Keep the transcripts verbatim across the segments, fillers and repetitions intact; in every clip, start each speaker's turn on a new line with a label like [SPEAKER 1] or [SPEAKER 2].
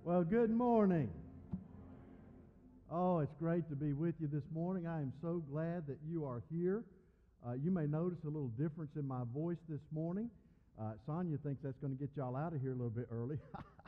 [SPEAKER 1] Well, good morning. Oh, it's great to be with you this morning. I am so glad that you are here. Uh, you may notice a little difference in my voice this morning. Uh, Sonia thinks that's going to get y'all out of here a little bit early.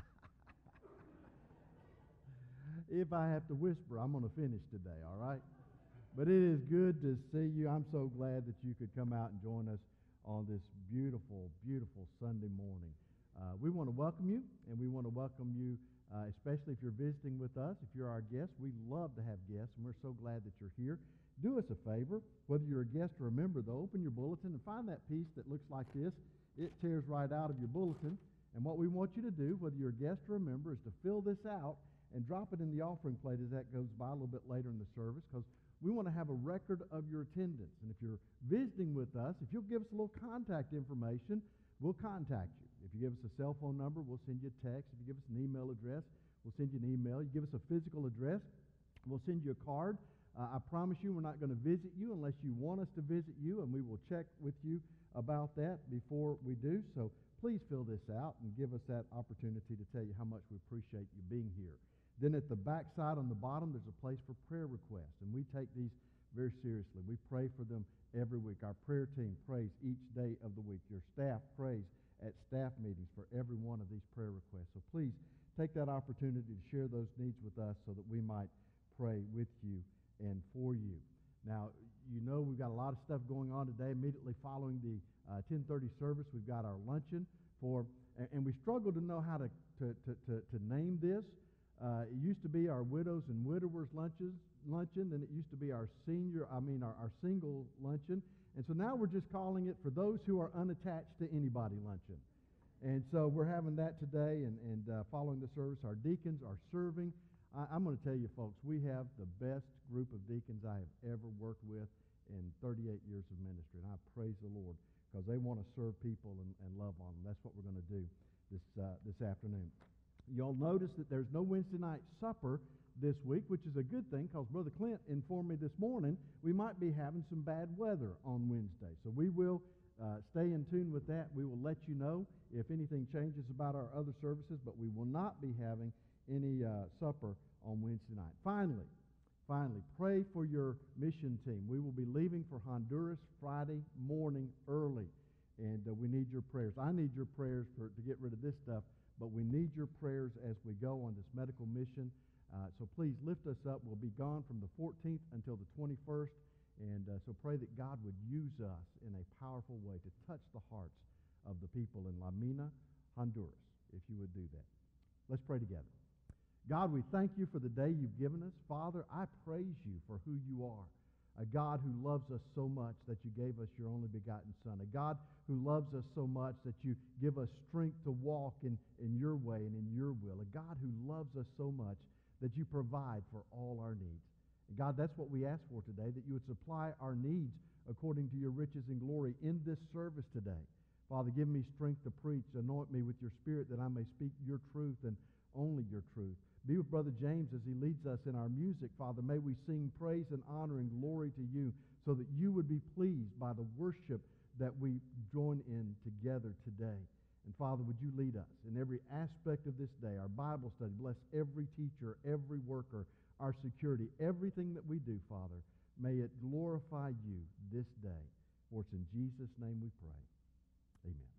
[SPEAKER 1] If I have to whisper, I'm going to finish today, all right? But it is good to see you. I'm so glad that you could come out and join us on this beautiful, beautiful Sunday morning. Uh, we want to welcome you, and we want to welcome you Uh, especially if you're visiting with us. If you're our guest, we love to have guests, and we're so glad that you're here. Do us a favor, whether you're a guest or a member, though, open your bulletin and find that piece that looks like this. It tears right out of your bulletin, and what we want you to do, whether you're a guest or a member, is to fill this out and drop it in the offering plate as that goes by a little bit later in the service, because we want to have a record of your attendance. And if you're visiting with us, if you'll give us a little contact information, we'll contact you. If you give us a cell phone number, we'll send you a text. If you give us an email address, we'll send you an email. You give us a physical address, we'll send you a card. Uh, I promise you we're not going to visit you unless you want us to visit you, and we will check with you about that before we do. So please fill this out and give us that opportunity to tell you how much we appreciate you being here. Then at the back side on the bottom, there's a place for prayer requests, and we take these very seriously. We pray for them every week. Our prayer team prays each day of the week. Your staff prays at staff meetings for every one of these prayer requests. So please take that opportunity to share those needs with us so that we might pray with you and for you. Now, you know we've got a lot of stuff going on today. Immediately following the uh, ten thirty service, we've got our luncheon for, and, and we struggle to know how to, to, to, to, to name this. Uh, it used to be our widows and widowers lunches, luncheon, and it used to be our senior, I mean our, our single luncheon. And so now we're just calling it for those who are unattached to anybody luncheon. And so we're having that today, and, and uh, following the service, our deacons are serving. I, I'm going to tell you, folks, we have the best group of deacons I have ever worked with in thirty-eight years of ministry. And I praise the Lord because they want to serve people and, and love on them. That's what we're going to do this, uh, this afternoon. You'll notice that there's no Wednesday night supper this week, which is a good thing because Brother Clint informed me this morning we might be having some bad weather on Wednesday. So we will uh, stay in tune with that. We will let you know if anything changes about our other services, but we will not be having any uh, supper on Wednesday night. Finally, finally, pray for your mission team. We will be leaving for Honduras Friday morning early, and uh, we need your prayers. I need your prayers for to get rid of this stuff, but we need your prayers as we go on this medical mission. Uh, so please lift us up. We'll be gone from the fourteenth until the twenty-first. And uh, so pray that God would use us in a powerful way to touch the hearts of the people in La Mina, Honduras, if you would do that. Let's pray together. God, we thank you for the day you've given us. Father, I praise you for who you are. A God who loves us so much that you gave us your only begotten Son. A God who loves us so much that you give us strength to walk in, in your way and in your will. A God who loves us so much that you provide for all our needs. And God, that's what we ask for today, that you would supply our needs according to your riches and glory in this service today. Father, give me strength to preach. Anoint me with your Spirit that I may speak your truth and only your truth. Be with Brother James as he leads us in our music, Father. May we sing praise and honor and glory to you so that you would be pleased by the worship that we join in together today. And Father, would you lead us in every aspect of this day, our Bible study. Bless every teacher, every worker, our security, everything that we do, Father. May it glorify you this day. For it's in Jesus' name we pray. Amen.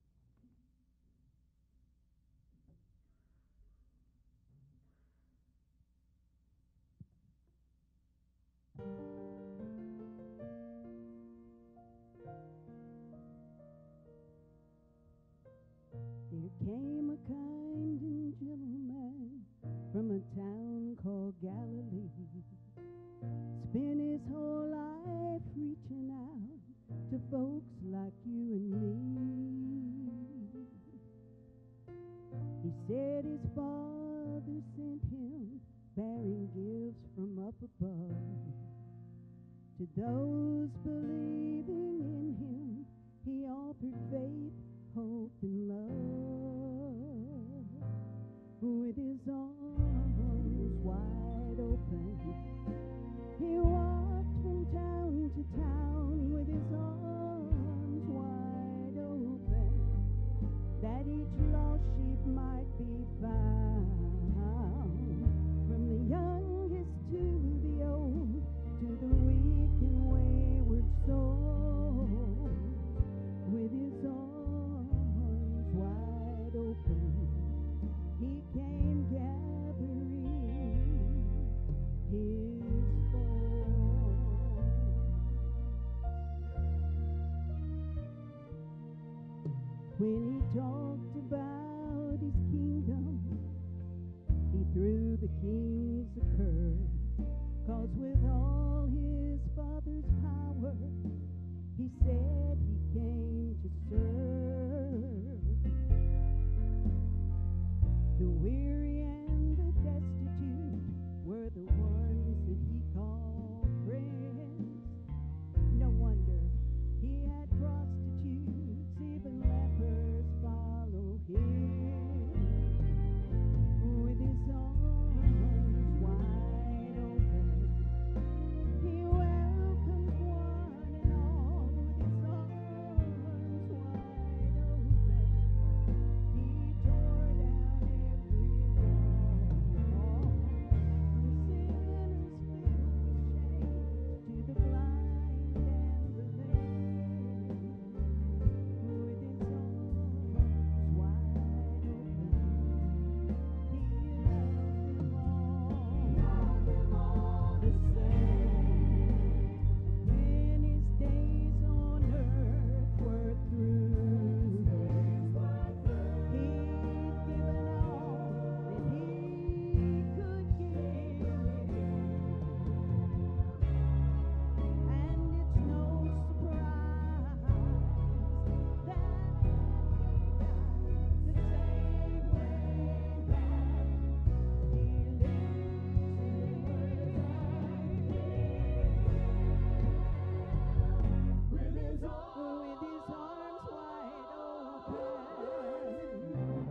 [SPEAKER 2] There came a kind and gentle man from a town called Galilee. Spent his whole life reaching out to folks like you and me. He said his father sent him bearing gifts from up above to those believing in him. He offered faith, hope, and love. With his arms wide open, he walked from town to town with his arms wide open, that each lost sheep might be found. When he talked about his kingdom, he threw the kings a curve. 'Cause with all his father's power, he said he came to serve the weary and the destitute were the ones that he called friends. No wonder he had prostitutes, even lepers follow him. With his arms wide open, he welcomed one and all. With his arms wide open, he tore down every wall. From sinners filled with shame to the blind and the lame. With his arms wide open, he loved them all the same. When his days on earth were through, he'd given all that he could give. And it's no surprise that the same way that he lived, with his arms wide open,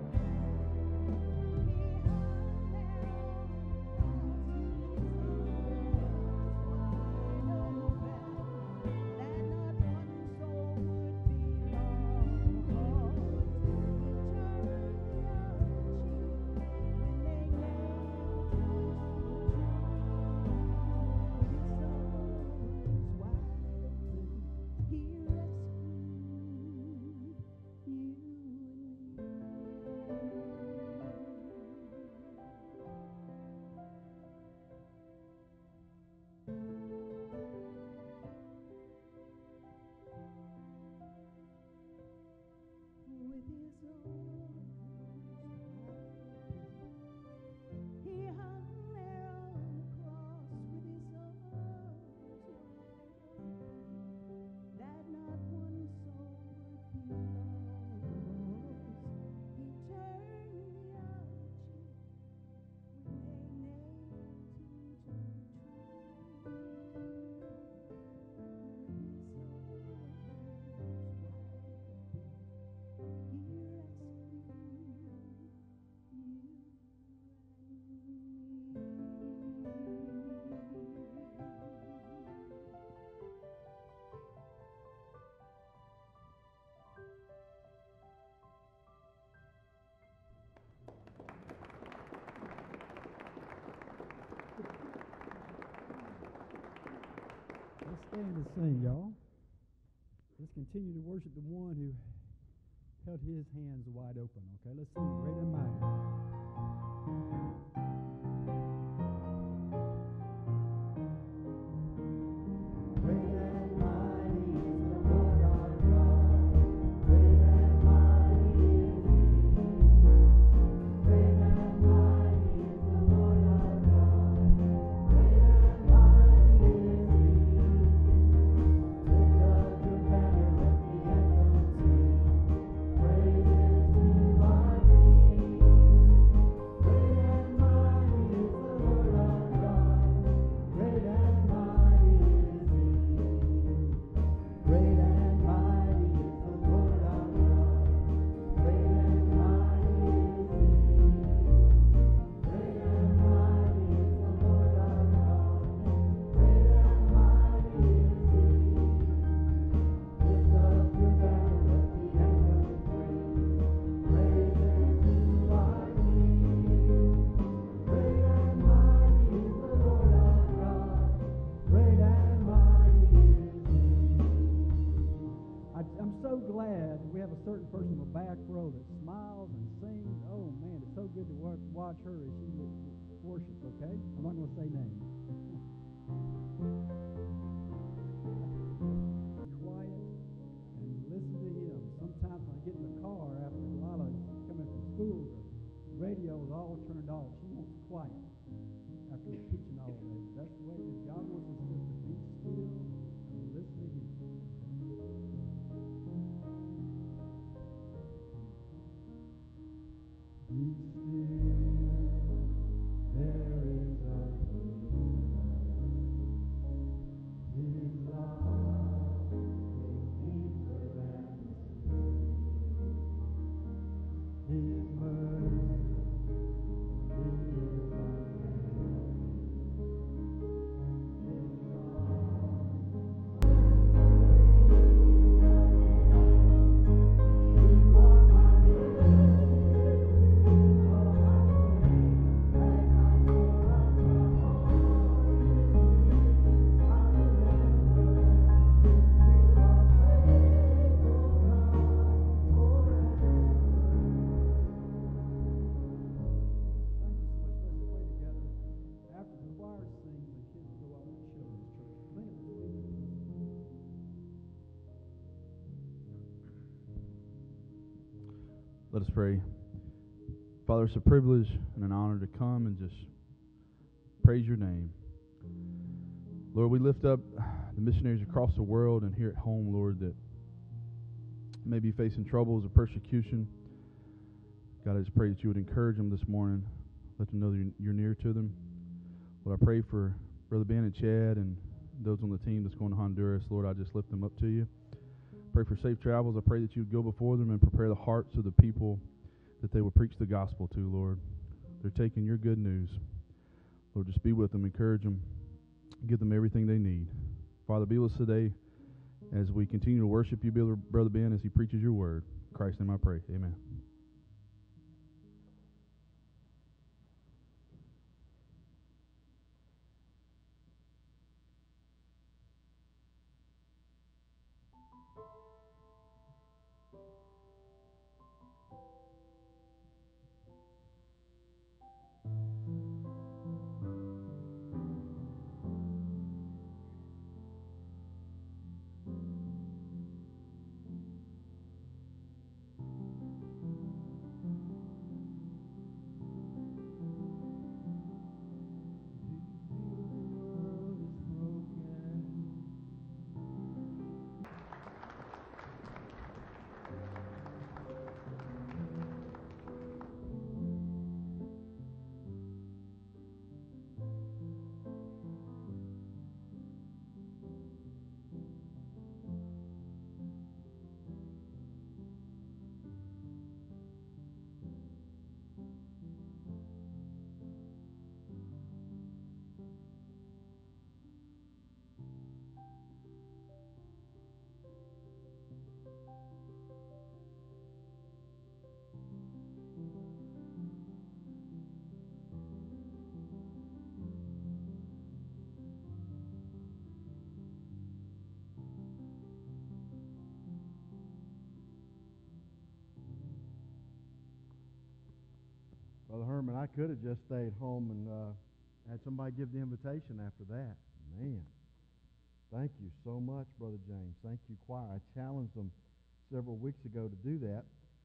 [SPEAKER 2] he hung there on the cross with his arms wide open, that not one soul would be lost. He turned the other cheek when they nailed him to the tree.
[SPEAKER 3] Let's stand and sing, y'all. Let's continue to worship the one who held his hands wide open, okay? Let's sing Great and Mighty. Great and mighty is the Lord our God. Great and mighty is He. Great and mighty is the Lord our God. Great and mighty is He. Lift up your banner, let the anthem sing. Praises to our King. Great and mighty is the Lord our God. Great and mighty is He. Great and mighty is the Lord our God. Great and mighty is He. Great and mighty is the Lord our God. Great and mighty is He. Lift up your banner, let the anthem ring. Praises to our King. Great and mighty is the Lord our God. Great and mighty is He. I, I'm so glad we have a certain person in the back row that smiles and sings. Oh man, it's so good to wa- watch her as she wo- worships, okay? I'm not going to say names. Be quiet and listen to him. Sometimes when I get in the car,
[SPEAKER 4] Let us pray. Father, it's a privilege and an honor to come and just praise your name. Lord, we lift up the missionaries across the world and here at home, Lord, that may be facing troubles or persecution. God, I just pray that you would encourage them this morning. Let them know that you're near to them. Lord, I pray for Brother Ben and Chad and those on the team that's going to Honduras. Lord, I just lift them up to you. Pray for safe travels. I pray that you would go before them and prepare the hearts of the people that they will preach the gospel to, Lord. They're taking your good news. Lord, just be with them, encourage them, give them everything they need. Father, be with us today as we continue to worship you, Brother Ben, as he preaches your word. In Christ's name I pray. Amen.
[SPEAKER 1] Brother Herman, I could have just stayed home and uh, had somebody give the invitation after that. Man, thank you so much, Brother James. Thank you, choir. I challenged them several weeks ago to do that.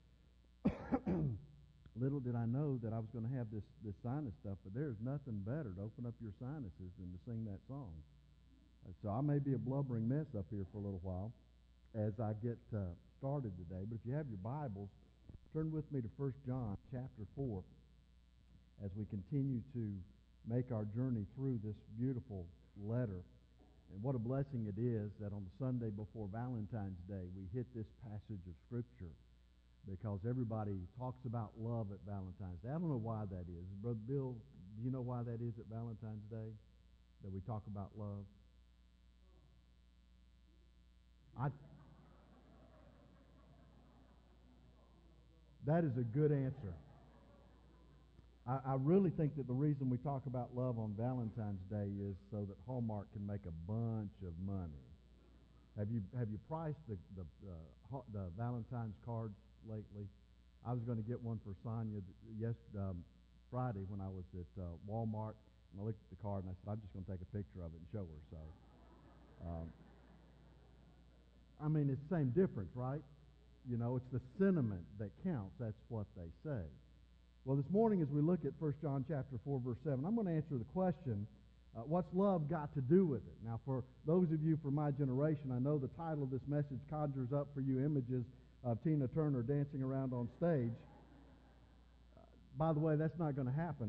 [SPEAKER 1] Little did I know that I was going to have this, this sinus stuff, but there's nothing better to open up your sinuses than to sing that song. Uh, so I may be a blubbering mess up here for a little while as I get uh, started today. But if you have your Bibles, turn with me to First John chapter four. As we continue to make our journey through this beautiful letter. And what a blessing it is that on the Sunday before Valentine's Day, we hit this passage of Scripture, because everybody talks about love at Valentine's Day. I don't know why that is. Brother Bill, do you know why that is at Valentine's Day, that we talk about love? I, that is a good answer. I, I really think that the reason we talk about love on Valentine's Day is so that Hallmark can make a bunch of money. Have you have you priced the the, uh, the Valentine's cards lately? I was going to get one for Sonia yes um, Friday when I was at uh, Walmart, and I looked at the card and I said, I'm just going to take a picture of it and show her. So, um, I mean, it's the same difference, right? You know, it's the sentiment that counts. That's what they say. Well, this morning as we look at First John chapter four, verse seven, I'm going to answer the question, uh, what's love got to do with it? Now, for those of you from my generation, I know the title of this message conjures up for you images of Tina Turner dancing around on stage. Uh, By the way, that's not going to happen.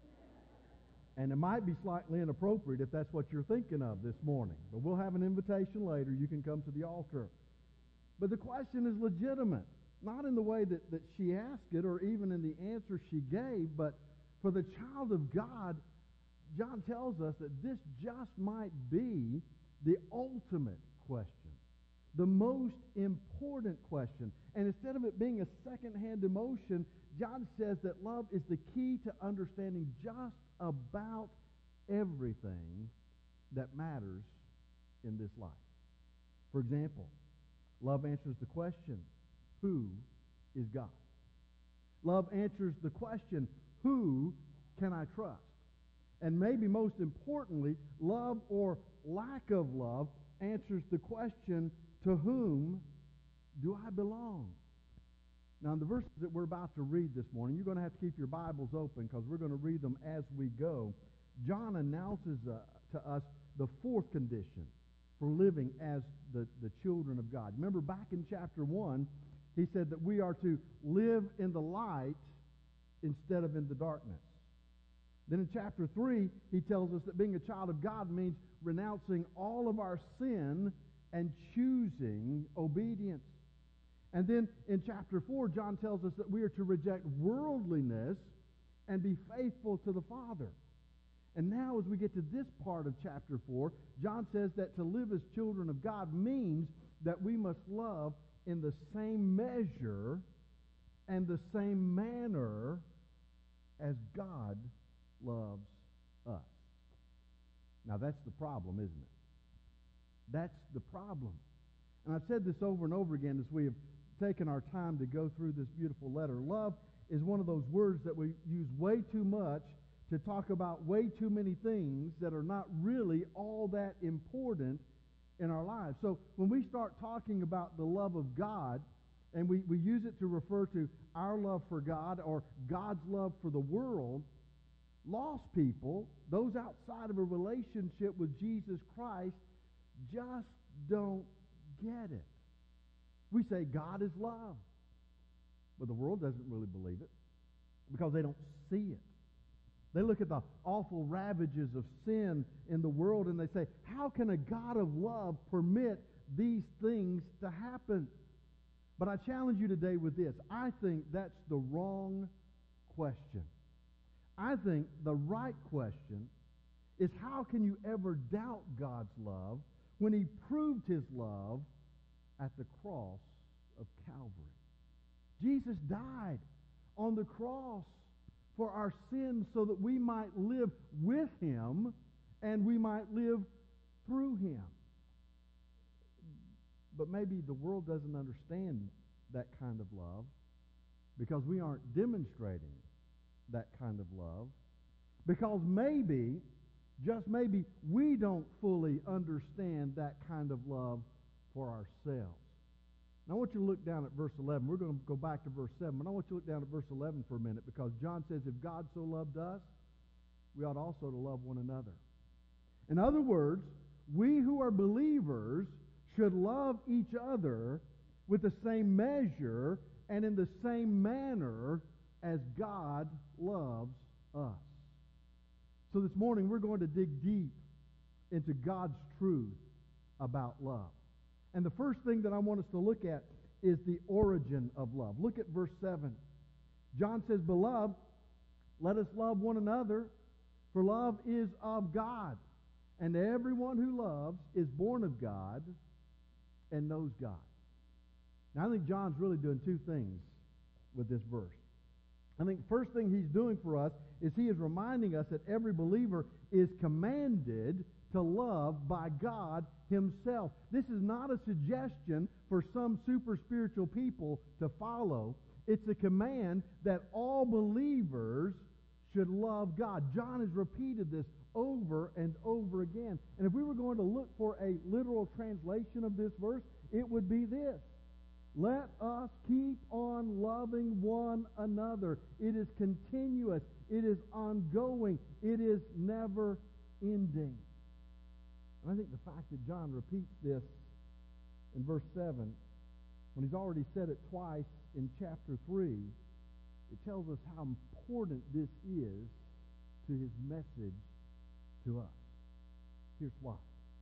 [SPEAKER 1] And it might be slightly inappropriate if that's what you're thinking of this morning. But we'll have an invitation later. You can come to the altar. But the question is legitimate. Not in the way that, that she asked it or even in the answer she gave, but for the child of God, John tells us that this just might be the ultimate question, the most important question. And instead of it being a second-hand emotion, John says that love is the key to understanding just about everything that matters in this life. For example, love answers the question, who is God? Love answers the question, who can I trust? And maybe most importantly, love or lack of love answers the question, to whom do I belong? Now, in the verses that we're about to read this morning, you're going to have to keep your Bibles open because we're going to read them as we go. John announces uh, to us the fourth condition for living as the, the children of God. Remember, back in chapter one, he said that we are to live in the light instead of in the darkness. Then in chapter three, he tells us that being a child of God means renouncing all of our sin and choosing obedience. And then in chapter four, John tells us that we are to reject worldliness and be faithful to the Father. And now as we get to this part of chapter four, John says that to live as children of God means that we must love in the same measure and the same manner as God loves us. Now that's the problem, isn't it? That's the problem. And I've said this over and over again as we have taken our time to go through this beautiful letter. Love is one of those words that we use way too much to talk about way too many things that are not really all that important in our lives. So when we start talking about the love of God, and we, we use it to refer to our love for God or God's love for the world, lost people, those outside of a relationship with Jesus Christ, just don't get it. We say God is love, but the world doesn't really believe it because they don't see it. They look at the awful ravages of sin in the world and they say, how can a God of love permit these things to happen? But I challenge you today with this. I think that's the wrong question. I think the right question is, how can you ever doubt God's love when he proved his love at the cross of Calvary? Jesus died on the cross for our sins so that we might live with him and we might live through him. But maybe the world doesn't understand that kind of love because we aren't demonstrating that kind of love, because maybe, just maybe, we don't fully understand that kind of love for ourselves. Now I want you to look down at verse eleven. We're going to go back to verse seven, but I want you to look down at verse eleven for a minute, because John says if God so loved us, we ought also to love one another. In other words, we who are believers should love each other with the same measure and in the same manner as God loves us. So this morning we're going to dig deep into God's truth about love. And the first thing that I want us to look at is the origin of love. Look at verse seven. John says, "Beloved, let us love one another, for love is of God. And everyone who loves is born of God and knows God." Now I think John's really doing two things with this verse. I think the first thing he's doing for us is he is reminding us that every believer is commanded to love by God himself. This is not a suggestion for some super spiritual people to follow. It's a command that all believers should love God. John has repeated this over and over again. And if we were going to look for a literal translation of this verse, it would be this: let us keep on loving one another. It is continuous. It is ongoing. It is never ending. And I think the fact that John repeats this in verse seven, when he's already said it twice in chapter three, it tells us how important this is to his message to us. Here's why.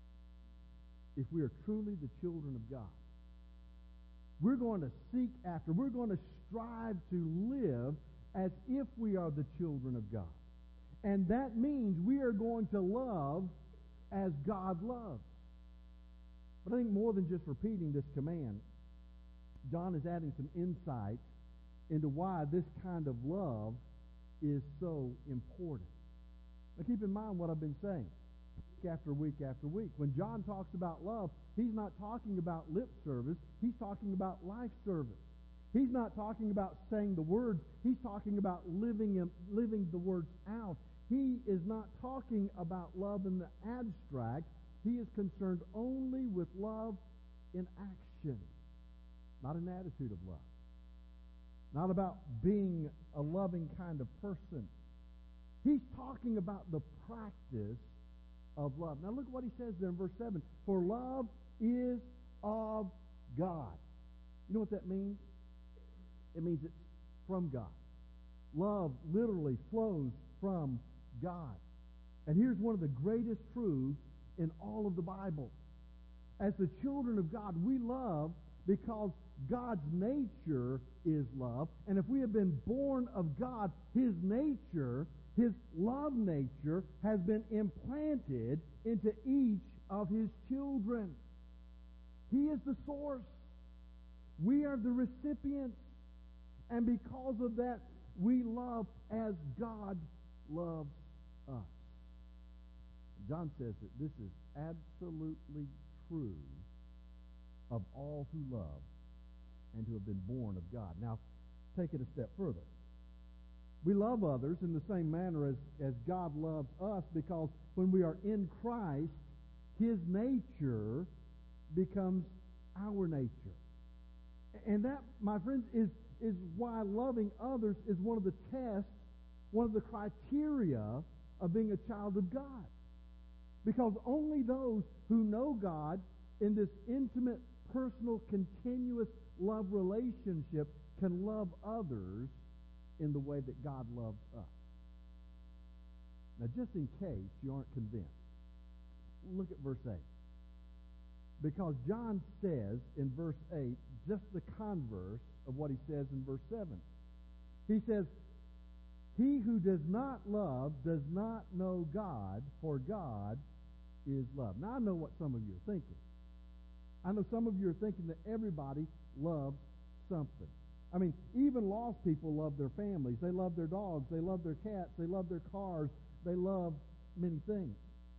[SPEAKER 1] If we are truly the children of God, we're going to seek after, we're going to strive to live as if we are the children of God. And that means we are going to love as God loves. But I think more than just repeating this command, John is adding some insight into why this kind of love is so important. Now keep in mind what I've been saying week after week after week. When John talks about love, he's not talking about lip service. He's talking about life service. He's not talking about saying the words. He's talking about living and living the words out. He is not talking about love in the abstract. He is concerned only with love in action, not an attitude of love. Not about being a loving kind of person. He's talking about the practice of love. Now look what he says there in verse seven. For love is of God. You know what that means? It means it's from God. Love literally flows from God. And here's one of the greatest truths in all of the Bible. As the children of God, we love because God's nature is love. And if we have been born of God, his nature, his love nature, has been implanted into each of his children. He is the source. We are the recipients. And because of that, we love as God loves us. John says that this is absolutely true of all who love and who have been born of God. Now, take it a step further. We love others in the same manner as, as God loves us, because when we are in Christ, his nature becomes our nature. And that, my friends, is, is why loving others is one of the tests, one of the criteria of being a child of God. Because only those who know God in this intimate, personal, continuous love relationship can love others in the way that God loves us. Now, just in case you aren't convinced, look at verse eight. Because John says in verse eight just the converse of what he says in verse seven. He says, he who does not love does not know God, for God is love. Now, I know what some of you are thinking. I know some of you are thinking that everybody loves something. I mean, even lost people love their families. They love their dogs. They love their cats. They love their cars. They love many things.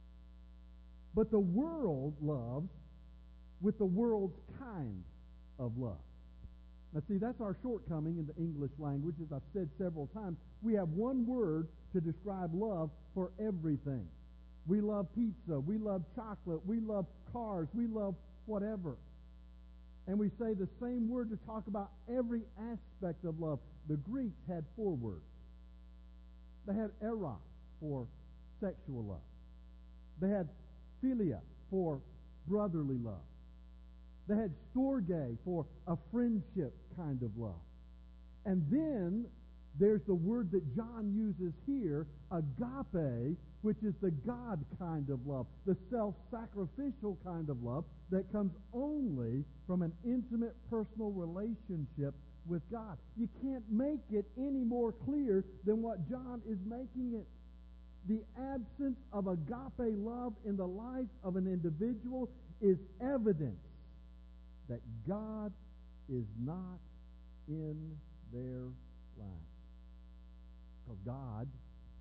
[SPEAKER 1] But the world loves with the world's kind of love. Now, see, that's our shortcoming in the English language. As I've said several times, we have one word to describe love for everything. We love pizza. We love chocolate. We love cars. We love whatever. And we say the same word to talk about every aspect of love. The Greeks had four words. They had eros for sexual love. They had philia for brotherly love. They had storge for a friendship kind of love. And then there's the word that John uses here, agape, which is the God kind of love, the self-sacrificial kind of love that comes only from an intimate personal relationship with God. You can't make it any more clear than what John is making it. The absence of agape love in the life of an individual is evidence that God is not in their lives. Because God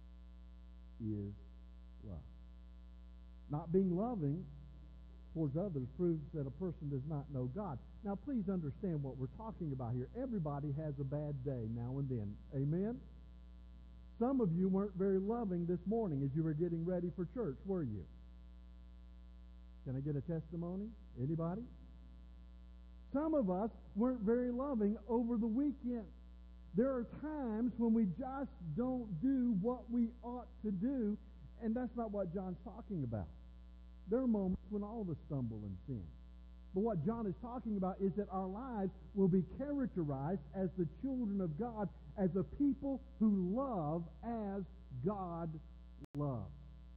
[SPEAKER 1] is love. Not being loving towards others proves that a person does not know God. Now, please understand what we're talking about here. Everybody has a bad day now and then. Amen? Some of you weren't very loving this morning as you were getting ready for church, were you? Can I get a testimony? Anybody? Some of us weren't very loving over the weekend. There are times when we just don't do what we ought to do, and that's not what John's talking about. There are moments when all of us stumble and sin. But what John is talking about is that our lives will be characterized as the children of God, as a people who love as God loves.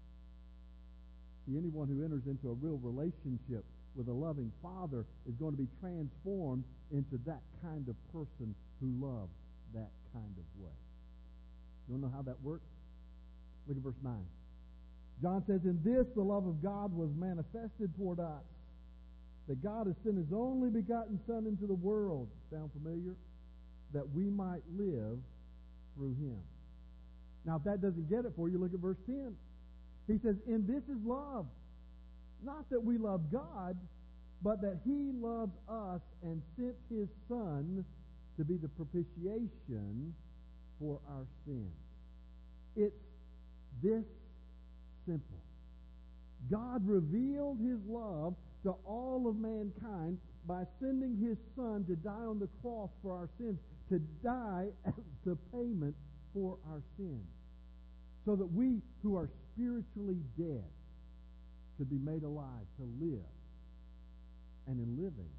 [SPEAKER 1] See, anyone who enters into a real relationship with a loving Father is going to be transformed into that kind of person who loves that kind of way. You want to know how that works? Look at verse nine. John says, "In this the love of God was manifested toward us, that God has sent His only begotten Son into the world," sound familiar? "That we might live through Him." Now, if that doesn't get it for you, look at verse ten. He says, "In this is love, not that we love God, but that He loves us and sent His Son to be the propitiation for our sins." It's this simple. God revealed His love to all of mankind by sending His Son to die on the cross for our sins, to die as the payment for our sins, so that we who are spiritually dead could be made alive to live, and in living,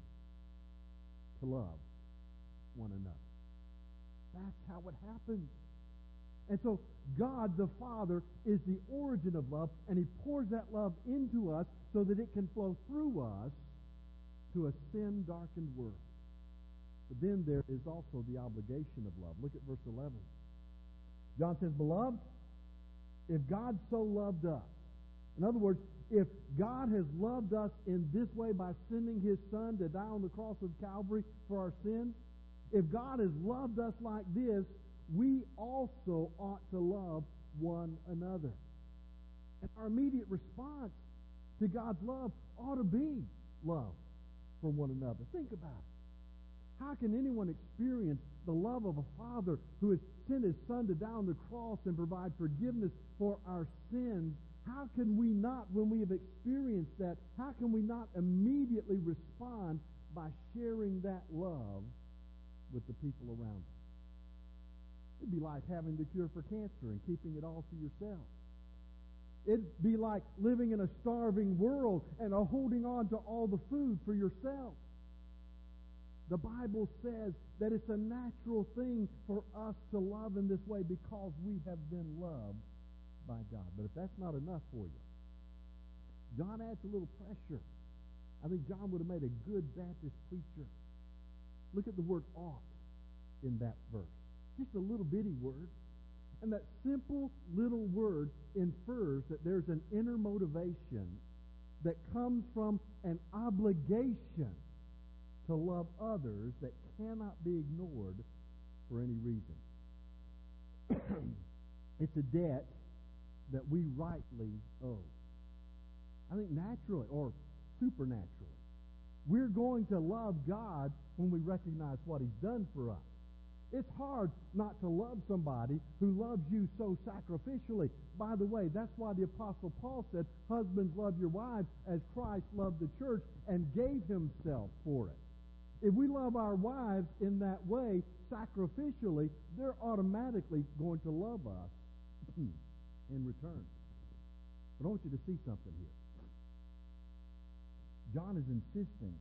[SPEAKER 1] to love one another. That's how it happens. And so God the Father is the origin of love, and He pours that love into us so that it can flow through us to a sin-darkened world. But then there is also the obligation of love. Look at verse eleven. John says, "Beloved, if God so loved us," in other words, if God has loved us in this way by sending His Son to die on the cross of Calvary for our sins, if God has loved us like this, we also ought to love one another. And our immediate response to God's love ought to be love for one another. Think about it. How can anyone experience the love of a Father who has sent His Son to die on the cross and provide forgiveness for our sins? How can we not, when we have experienced that, how can we not immediately respond by sharing that love with the people around us? It'd be like having the cure for cancer and keeping it all to yourself. It'd be like living in a starving world and holding on to all the food for yourself. The Bible says that it's a natural thing for us to love in this way because we have been loved by God. But if that's not enough for you, John adds a little pressure. I think John would have made a good Baptist preacher. Look at the word "ought" in that verse. Just a little bitty word. And that simple little word infers that there's an inner motivation that comes from an obligation to love others that cannot be ignored for any reason. It's a debt that we rightly owe. I think naturally or supernaturally, we're going to love God when we recognize what He's done for us. It's hard not to love somebody who loves you so sacrificially. By the way, that's why the Apostle Paul said, "Husbands, love your wives as Christ loved the church and gave Himself for it." If we love our wives in that way, sacrificially, they're automatically going to love us in return. But I want you to see something here. John is insisting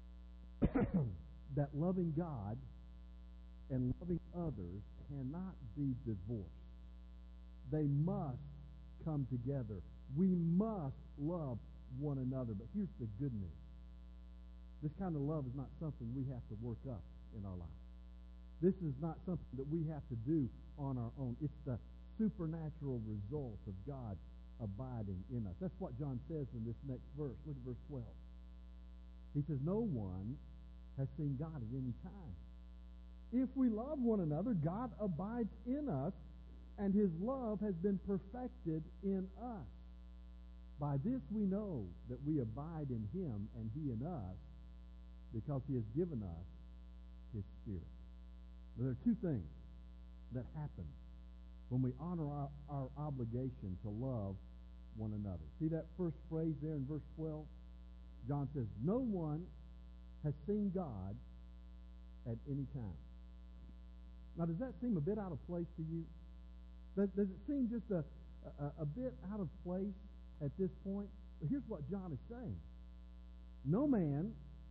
[SPEAKER 1] that loving God and loving others cannot be divorced. They must come together. We must love one another. But here's the good news. This kind of love is not something we have to work up in our lives. This is not something that we have to do on our own. It's the supernatural result of God abiding in us. That's what John says in this next verse. Look at verse twelve. He says, "No one has seen God at any time. If we love one another, God abides in us, and His love has been perfected in us. By this we know that we abide in Him and He in us, because He has given us His Spirit." Now, there are two things that happen when we honor our, our obligation to love one another. See that first phrase there in verse twelve? John says, "No one has seen God at any time." Now, does that seem a bit out of place to you? Does, does it seem just a, a, a bit out of place at this point? But here's what John is saying. No man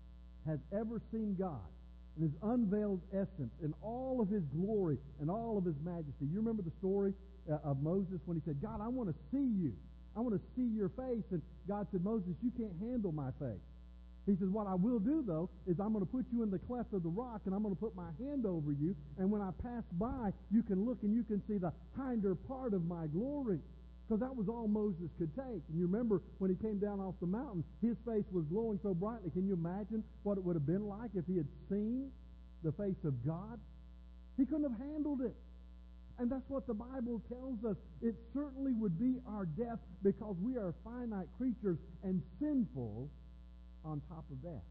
[SPEAKER 1] has ever seen God in His unveiled essence, in all of His glory and all of His majesty. You remember the story uh, of Moses when he said, God, I want to see you. I want to see your face. And God said, Moses, you can't handle my face. He says, what I will do, though, is I'm going to put you in the cleft of the rock, and I'm going to put my hand over you, and when I pass by, you can look and you can see the hinder part of my glory. Because that was all Moses could take. And you remember when he came down off the mountain, his face was glowing so brightly. Can you imagine what it would have been like if he had seen the face of God? He couldn't have handled it. And that's what the Bible tells us. It certainly would be our death, because we are finite creatures and sinful on top of that.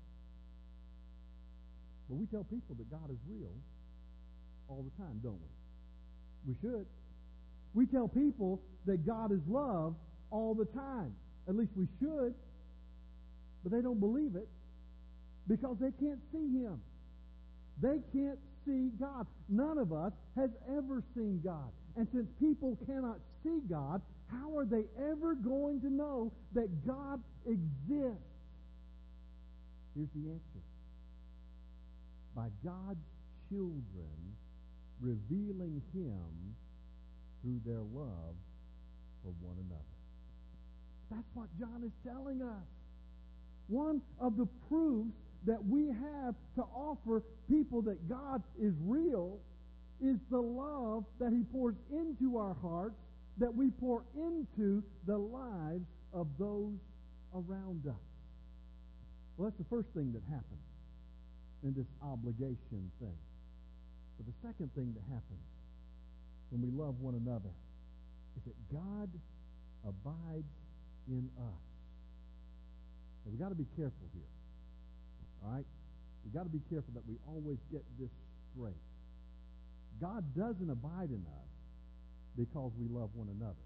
[SPEAKER 1] But we tell people that God is real all the time, don't we? We should. We tell people that God is love all the time. At least we should. But they don't believe it because they can't see Him. They can't see God. None of us has ever seen God. And since people cannot see God, how are they ever going to know that God exists? Here's the answer. By God's children revealing Him through their love for one another. That's what John is telling us. One of the proofs that we have to offer people that God is real is the love that He pours into our hearts, that we pour into the lives of those around us. Well, that's the first thing that happens in this obligation thing. But the second thing that happens when we love one another is that God abides in us. Now, we've got to be careful here. All right? We've got to be careful that we always get this straight. God doesn't abide in us because we love one another.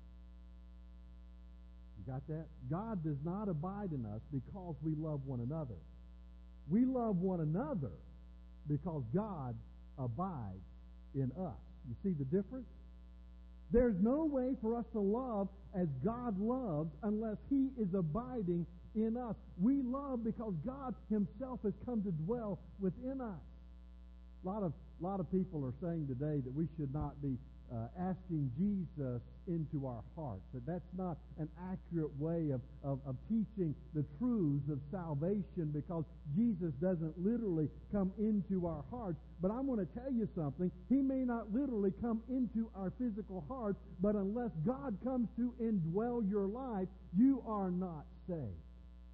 [SPEAKER 1] You got that? God does not abide in us because we love one another. We love one another because God abides in us. You see the difference? There's no way for us to love as God loves unless He is abiding in us. We love because God Himself has come to dwell within us. A lot of, lot of people are saying today that we should not be uh, asking Jesus into our hearts. That that's not an accurate way of, of, of teaching the truths of salvation, because Jesus doesn't literally come into our hearts. But I'm going to tell you something. He may not literally come into our physical hearts, but unless God comes to indwell your life, you are not saved.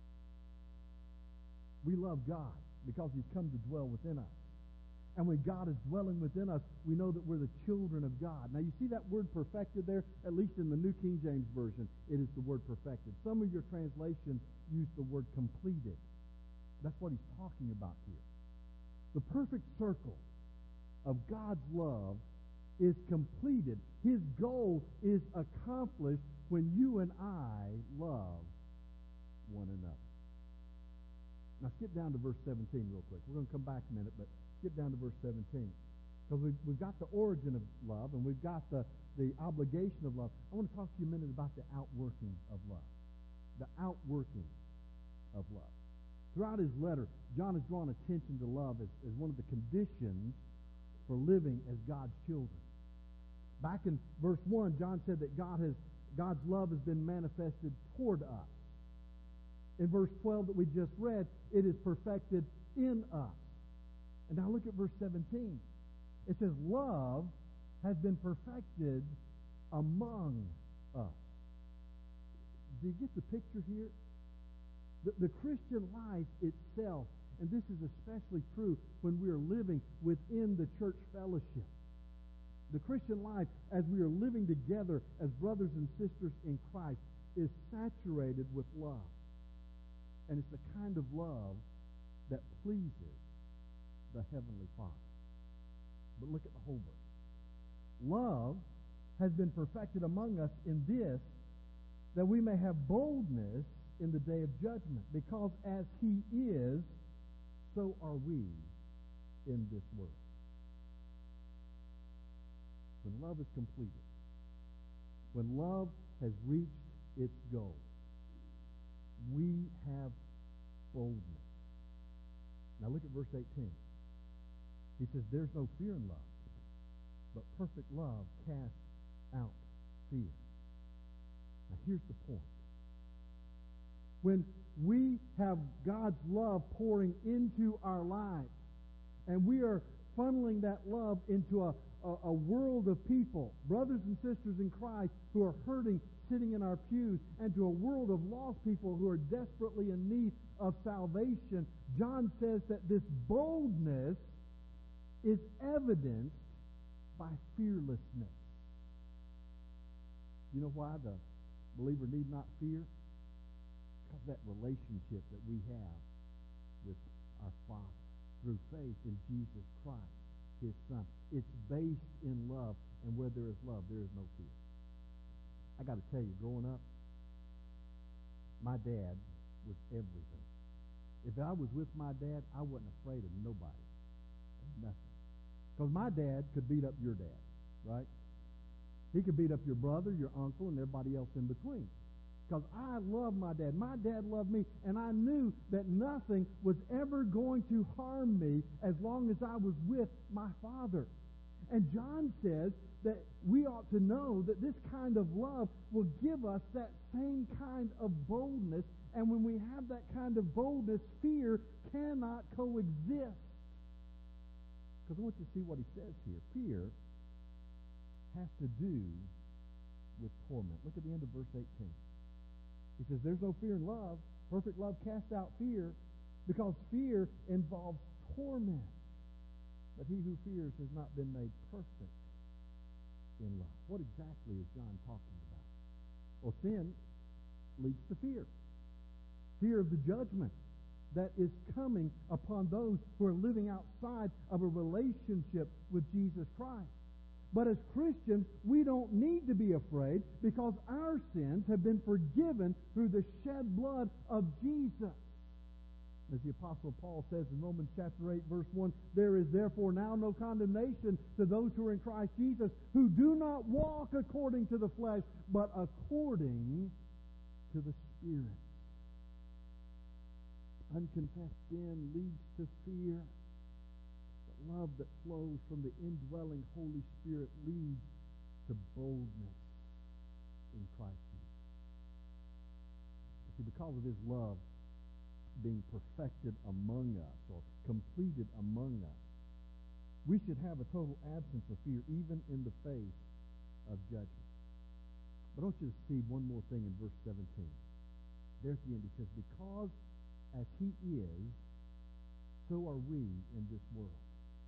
[SPEAKER 1] We love God because He's come to dwell within us. And when God is dwelling within us, we know that we're the children of God. Now, you see that word perfected there? At least in the New King James Version, it is the word perfected. Some of your translations use the word completed. That's what he's talking about here. The perfect circle of God's love is completed. His goal is accomplished when you and I love one another. Now, skip down to verse seventeen real quick. We're going to come back a minute, but skip down to verse seventeen. Because we've, we've got the origin of love, and we've got the, the obligation of love. I want to talk to you a minute about the outworking of love. The outworking of love. Throughout his letter, John has drawn attention to love as, as one of the conditions for living as God's children. Back in verse one, John said that God has God's love has been manifested toward us. In verse twelve that we just read, it is perfected in us. And now look at verse seventeen. It says, love has been perfected among us. Do you get the picture here? The, the Christian life itself, and this is especially true when we are living within the church fellowship. The Christian life, as we are living together as brothers and sisters in Christ, is saturated with love. And it's the kind of love that pleases the Heavenly Father. But look at the whole verse. Love has been perfected among us in this, that we may have boldness in the day of judgment. Because as He is, so are we in this world. When love is completed, when love has reached its goal, we have boldness. Now look at verse eighteen. He says, there's no fear in love, but perfect love casts out fear. Now here's the point. When we have God's love pouring into our lives, and we are funneling that love into a, a, a world of people, brothers and sisters in Christ, who are hurting, sitting in our pews, and to a world of lost people who are desperately in need of salvation, John says that this boldness is evidenced by fearlessness. You know why the believer need not fear? Because that relationship that we have with our Father through faith in Jesus Christ, His Son. It's based in love, and where there is love, there is no fear. I got to tell you, growing up, my dad was everything. If I was with my dad, I wasn't afraid of nobody. Nothing. Because my dad could beat up your dad, right? He could beat up your brother, your uncle, and everybody else in between. Because I love my dad. My dad loved me, and I knew that nothing was ever going to harm me as long as I was with my Father. And John says that we ought to know that this kind of love will give us that same kind of boldness. And when we have that kind of boldness, fear cannot coexist. Because I want you to see what he says here. Fear has to do with torment. Look at the end of verse eighteen. He says, there's no fear in love. Perfect love casts out fear, because fear involves torment. But he who fears has not been made perfect in love. What exactly is John talking about? Well, sin leads to fear. Fear of the judgment that is coming upon those who are living outside of a relationship with Jesus Christ. But as Christians, we don't need to be afraid, because our sins have been forgiven through the shed blood of Jesus. As the Apostle Paul says in Romans chapter eight, verse one, there is therefore now no condemnation to those who are in Christ Jesus, who do not walk according to the flesh, but according to the Spirit. Unconfessed sin leads to fear. But love that flows from the indwelling Holy Spirit leads to boldness in Christ Jesus. See, because of His love being perfected among us, or completed among us, we should have a total absence of fear even in the face of judgment. But I want you to see one more thing in verse seventeen. There's the end. He says, because as He is, so are we in this world.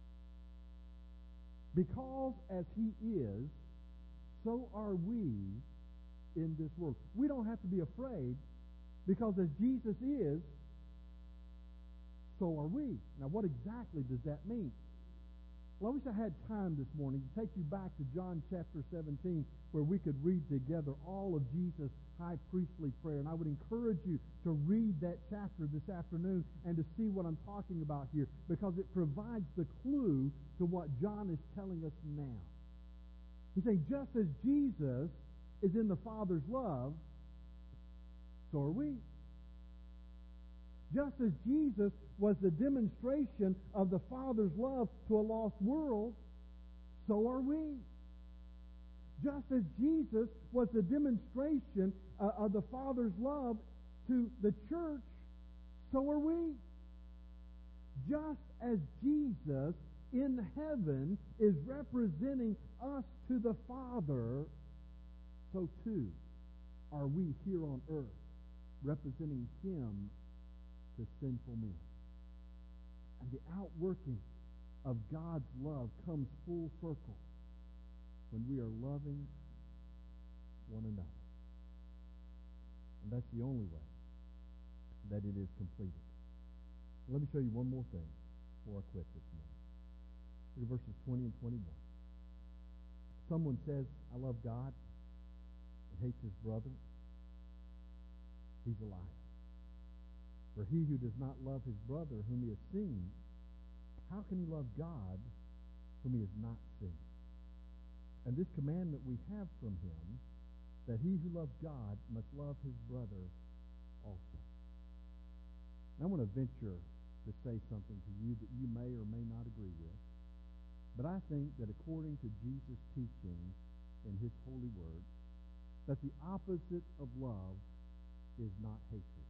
[SPEAKER 1] Because as He is, so are we in this world. We don't have to be afraid, because as Jesus is, so are we. Now, what exactly does that mean? Well, I wish I had time this morning to take you back to John chapter seventeen, where we could read together all of Jesus' high priestly prayer. And I would encourage you to read that chapter this afternoon and to see what I'm talking about here, because it provides the clue to what John is telling us now. He's saying, just as Jesus is in the Father's love, so are we. Just as Jesus was the demonstration of the Father's love to a lost world, so are we. Just as Jesus was the demonstration uh, of the Father's love to the church, so are we. Just as Jesus in heaven is representing us to the Father, so too are we here on earth, representing Him to sinful men. And the outworking of God's love comes full circle when we are loving one another. And that's the only way that it is completed. Let me show you one more thing before I quit this morning. Look at verses twenty and twenty-one. Someone says, I love God, and hates his brother. He's a liar. For he who does not love his brother whom he has seen, how can he love God whom he has not seen? And this commandment we have from him, that he who loves God must love his brother also. And I want to venture to say something to you that you may or may not agree with. But I think that according to Jesus' teaching in his holy word, that the opposite of love is not hatred.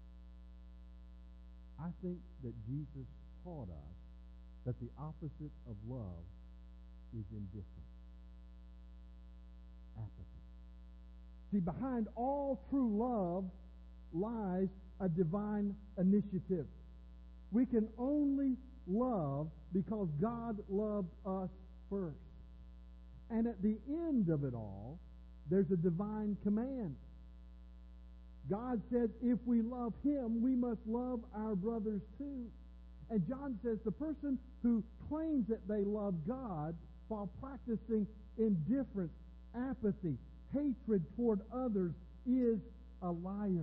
[SPEAKER 1] I think that Jesus taught us that the opposite of love is indifference, apathy. See, behind all true love lies a divine initiative. We can only love because God loved us first. And at the end of it all, there's a divine command. God said, if we love him, we must love our brothers too. And John says the person who claims that they love God while practicing indifference, apathy, hatred toward others is a liar.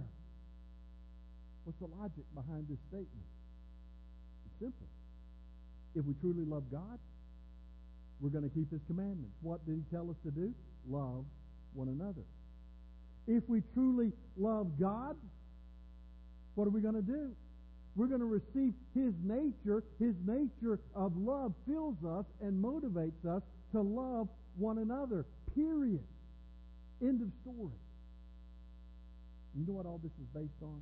[SPEAKER 1] What's the logic behind this statement? It's simple. If we truly love God, we're going to keep his commandments. What did he tell us to do? Love one another. If we truly love God, what are we going to do? We're going to receive his nature. His nature of love fills us and motivates us to love one another. Period. End of story. You know what all this is based on?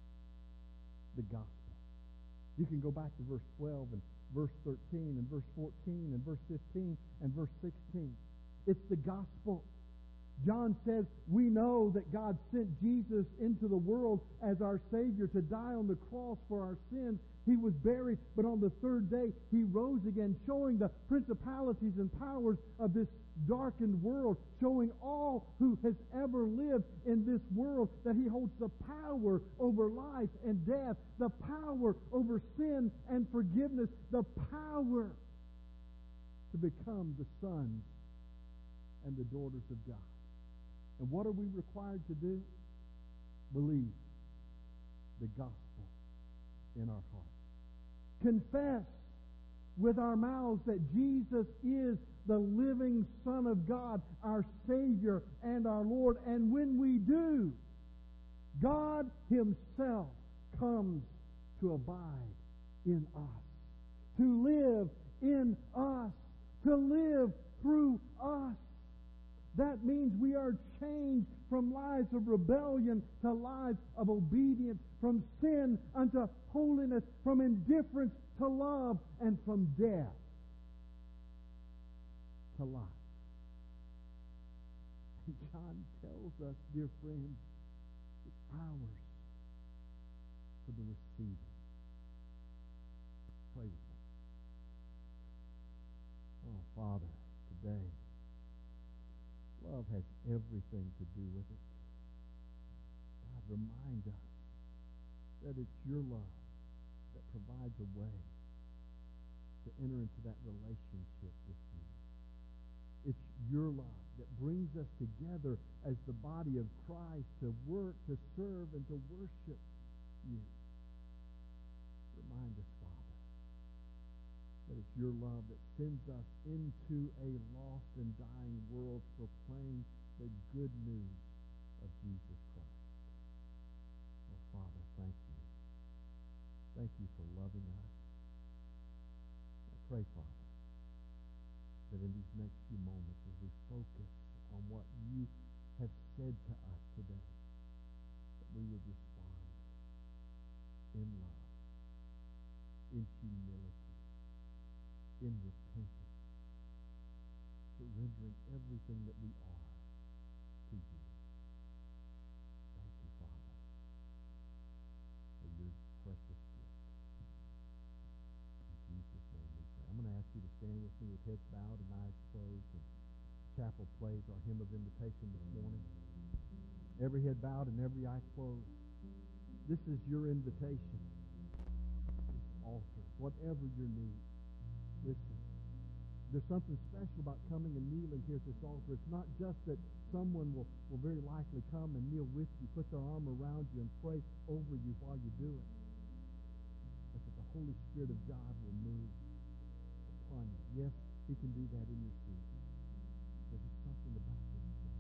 [SPEAKER 1] The gospel. You can go back to verse twelve and verse thirteen and verse fourteen and verse fifteen and verse sixteen. It's the gospel. John says, we know that God sent Jesus into the world as our Savior to die on the cross for our sins. He was buried, but on the third day he rose again, showing the principalities and powers of this darkened world, showing all who has ever lived in this world that he holds the power over life and death, the power over sin and forgiveness, the power to become the sons and the daughters of God. And what are we required to do? Believe the gospel in our hearts. Confess with our mouths that Jesus is the living Son of God, our Savior and our Lord. And when we do, God himself comes to abide in us, to live in us, to live through us. That means we are changed from lives of rebellion to lives of obedience, from sin unto holiness, from indifference to love, and from death to life. And John tells us, dear friends, it's ours for the receiving. Pray with me. Oh, Father, today, love has everything to do with it. God, remind us that it's your love that provides a way to enter into that relationship with you. It's your love that brings us together as the body of Christ to work, to serve, and to worship you. Remind us, Father, that it's your love that sends us into a lost and dying world to proclaim the good news of Jesus Christ. Oh, Father, thank you. Thank you for loving us. I pray, Father, that in these next few moments as we focus on what you have said to us today, that we would respond in love, in humility, in repentance, surrendering everything that we are to you. Thank you, Father, for your precious gift. In Jesus' name we pray. I'm going to ask you to stand with me with heads bowed and eyes closed. And chapel plays our hymn of invitation this morning. Every head bowed and every eye closed. This is your invitation. This altar, whatever your need. Listen, there's something special about coming and kneeling here at this altar. It's not just that someone will, will very likely come and kneel with you, put their arm around you and pray over you while you do it. But that the Holy Spirit of God will move upon you. Yes, he can do that in your seat. But there's something about this place.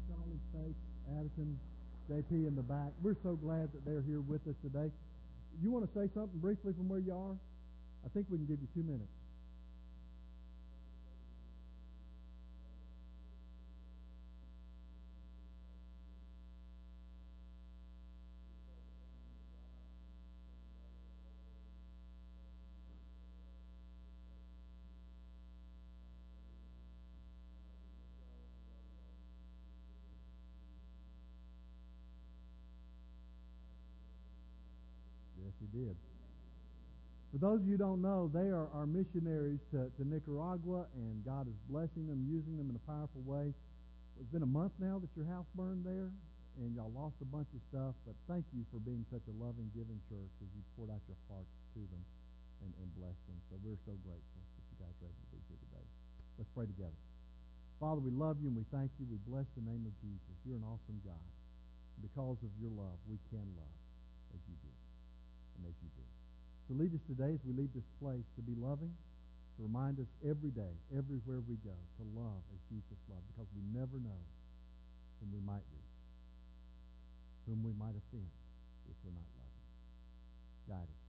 [SPEAKER 1] Charlie, Faith, Addison, J P in the back. We're so glad that they're here with us today. You want to say something briefly from where you are? I think we can give you two minutes. Yes, he did. For those of you who don't know, they are our missionaries to, to Nicaragua, and God is blessing them, using them in a powerful way. It's been a month now that your house burned there, and y'all lost a bunch of stuff, but thank you for being such a loving, giving church as you poured out your hearts to them and, and blessed them. So we're so grateful that you guys are able to be here today. Let's pray together. Father, we love you and we thank you. We bless the name of Jesus. You're an awesome God. Because of your love, we can love as you did and as you do. So lead us today as we leave this place to be loving, to remind us every day, everywhere we go, to love as Jesus loved, because we never know whom we might reach, whom we might offend if we're not loving. Guide us.